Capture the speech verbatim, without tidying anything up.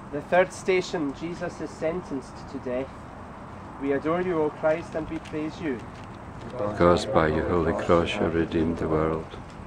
The third station, Jesus is sentenced to death. We adore you, O Christ, and we praise you. Because by your holy cross you redeemed the world.